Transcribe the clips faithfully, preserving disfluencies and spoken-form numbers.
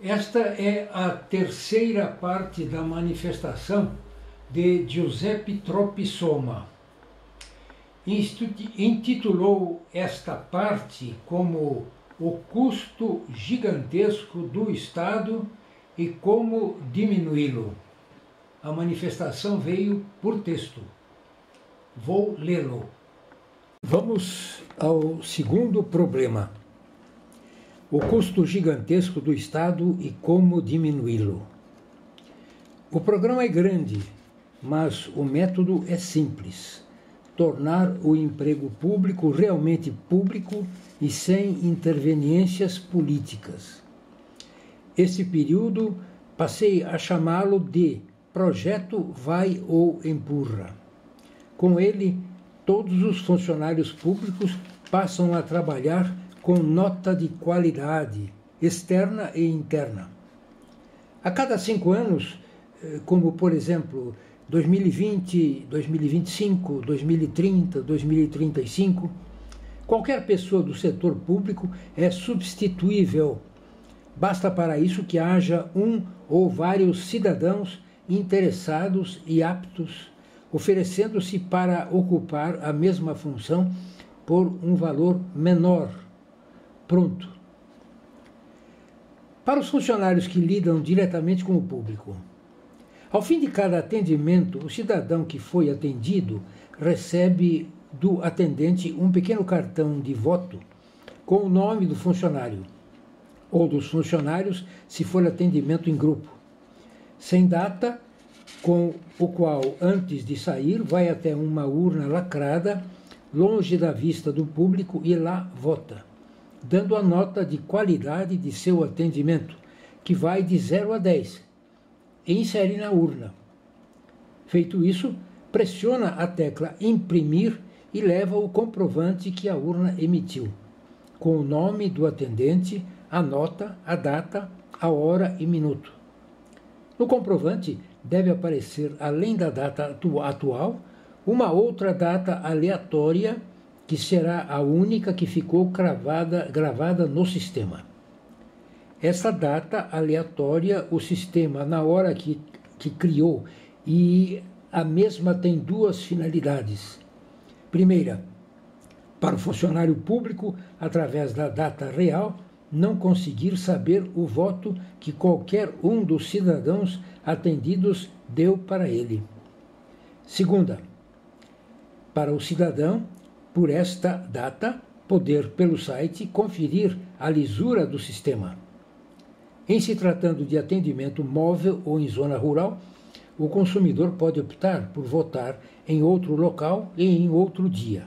Esta é a terceira parte da manifestação de Giuseppe Tropisoma. Intitulou esta parte como O Custo Gigantesco do Estado e Como Diminuí-lo. A manifestação veio por texto. Vou lê-lo. Vamos ao segundo problema. O custo gigantesco do Estado e como diminuí-lo. O programa é grande, mas o método é simples. Tornar o emprego público realmente público e sem interveniências políticas. Este período passei a chamá-lo de Projeto Vai ou Empurra. Com ele, todos os funcionários públicos passam a trabalhar com nota de qualidade, externa e interna. A cada cinco anos, como por exemplo dois mil e vinte, dois mil e vinte e cinco, dois mil e trinta, dois mil e trinta e cinco, qualquer pessoa do setor público é substituível. Basta para isso que haja um ou vários cidadãos interessados e aptos, oferecendo-se para ocupar a mesma função por um valor menor. Pronto. Para os funcionários que lidam diretamente com o público, ao fim de cada atendimento, o cidadão que foi atendido recebe do atendente um pequeno cartão de voto com o nome do funcionário, ou dos funcionários, se for atendimento em grupo, sem data, com o qual, antes de sair, vai até uma urna lacrada, longe da vista do público e lá vota, dando a nota de qualidade de seu atendimento, que vai de zero a dez, e insere na urna. Feito isso, pressiona a tecla imprimir e leva o comprovante que a urna emitiu, com o nome do atendente, a nota, a data, a hora e minuto. No comprovante deve aparecer, além da data atu- atual, uma outra data aleatória que será a única que ficou cravada, gravada no sistema. Essa data aleatória, o sistema, na hora que, que criou, e a mesma tem duas finalidades. Primeira, para o funcionário público, através da data real, não conseguir saber o voto que qualquer um dos cidadãos atendidos deu para ele. Segunda, para o cidadão, por esta data, poder, pelo site, conferir a lisura do sistema. Em se tratando de atendimento móvel ou em zona rural, o consumidor pode optar por votar em outro local e em outro dia.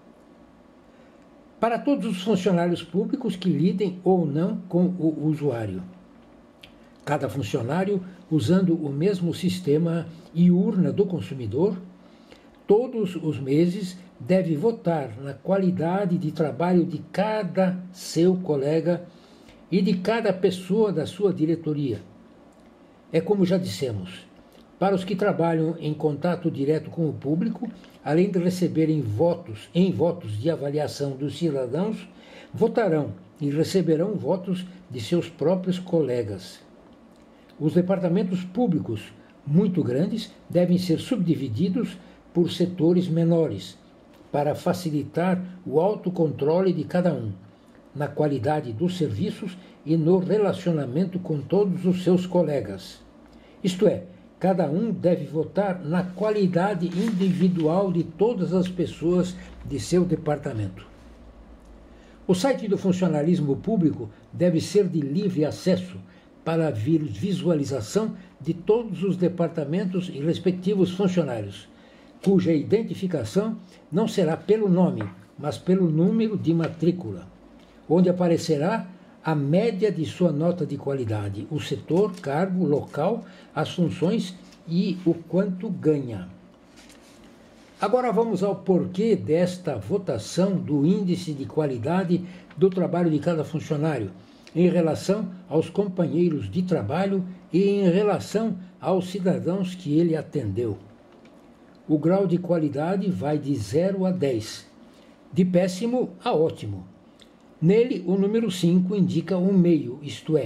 Para todos os funcionários públicos que lidem ou não com o usuário. Cada funcionário, usando o mesmo sistema e urna do consumidor, todos os meses deve votar na qualidade de trabalho de cada seu colega e de cada pessoa da sua diretoria. É como já dissemos, para os que trabalham em contato direto com o público, além de receberem votos em votos de avaliação dos cidadãos, votarão e receberão votos de seus próprios colegas. Os departamentos públicos muito grandes devem ser subdivididos por setores menores, para facilitar o autocontrole de cada um, na qualidade dos serviços e no relacionamento com todos os seus colegas. Isto é, cada um deve votar na qualidade individual de todas as pessoas de seu departamento. O site do funcionalismo público deve ser de livre acesso para a visualização de todos os departamentos e respectivos funcionários, cuja identificação não será pelo nome, mas pelo número de matrícula, onde aparecerá a média de sua nota de qualidade, o setor, cargo, local, as funções e o quanto ganha. Agora vamos ao porquê desta votação do índice de qualidade do trabalho de cada funcionário, em relação aos companheiros de trabalho e em relação aos cidadãos que ele atendeu. O grau de qualidade vai de zero a dez, de péssimo a ótimo. Nele, o número cinco indica um meio, isto é,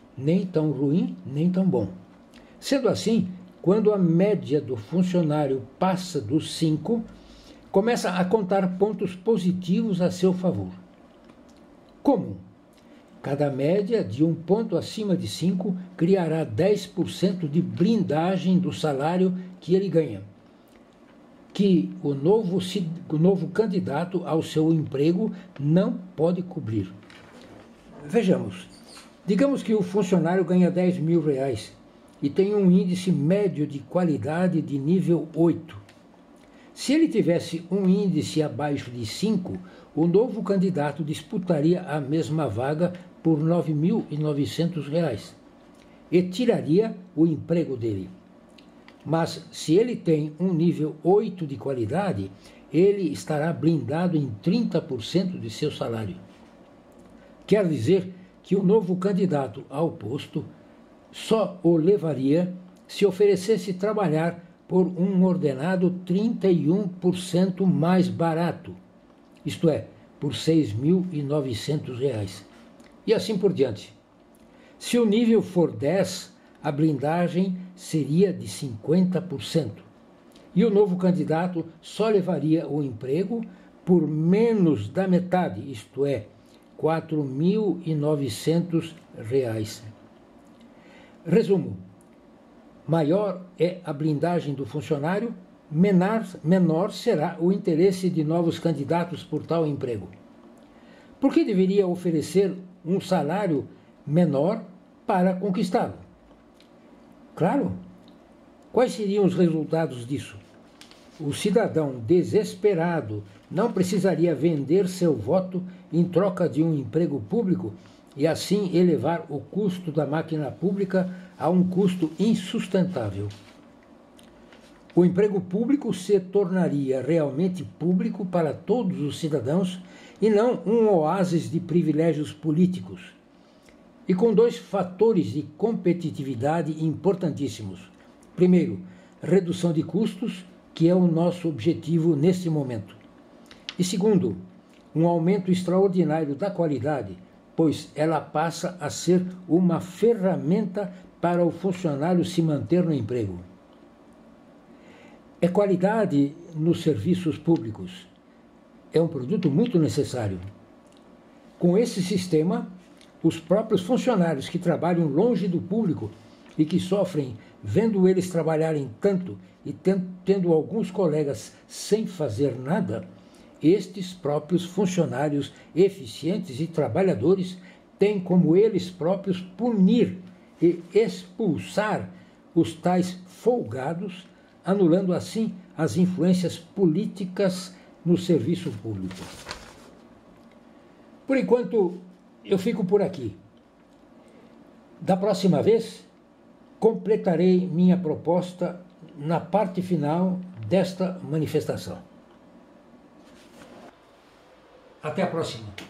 nem tão ruim, nem tão bom. Sendo assim, quando a média do funcionário passa dos cinco, começa a contar pontos positivos a seu favor. Como? Cada média de um ponto acima de cinco criará dez por cento de blindagem do salário que ele ganha, que o novo, o novo candidato ao seu emprego não pode cobrir. Vejamos, digamos que o funcionário ganha dez mil reais e tem um índice médio de qualidade de nível oito. Se ele tivesse um índice abaixo de cinco, o novo candidato disputaria a mesma vaga por nove mil e novecentos reais e tiraria o emprego dele. Mas se ele tem um nível oito de qualidade, ele estará blindado em trinta por cento de seu salário. Quer dizer que o novo candidato ao posto só o levaria se oferecesse trabalhar por um ordenado trinta e um por cento mais barato, isto é, por seis mil e novecentos reais. E assim por diante. Se o nível for dez, a blindagem seria de cinquenta por cento. E o novo candidato só levaria o emprego por menos da metade, isto é, quatro mil e novecentos reais. Resumo: maior é a blindagem do funcionário, menor, menor será o interesse de novos candidatos por tal emprego. Por que deveria oferecer um salário menor para conquistá-lo? Claro, quais seriam os resultados disso? O cidadão desesperado não precisaria vender seu voto em troca de um emprego público e assim elevar o custo da máquina pública a um custo insustentável. O emprego público se tornaria realmente público para todos os cidadãos e não um oásis de privilégios políticos. E com dois fatores de competitividade importantíssimos. Primeiro, redução de custos, que é o nosso objetivo neste momento. E segundo, um aumento extraordinário da qualidade, pois ela passa a ser uma ferramenta para o funcionário se manter no emprego. É qualidade nos serviços públicos. É um produto muito necessário. Com esse sistema, os próprios funcionários que trabalham longe do público e que sofrem vendo eles trabalharem tanto e tendo alguns colegas sem fazer nada, estes próprios funcionários eficientes e trabalhadores têm como eles próprios punir e expulsar os tais folgados, anulando assim as influências políticas no serviço público. Por enquanto, eu fico por aqui. Da próxima vez, completarei minha proposta na parte final desta manifestação. Até a próxima.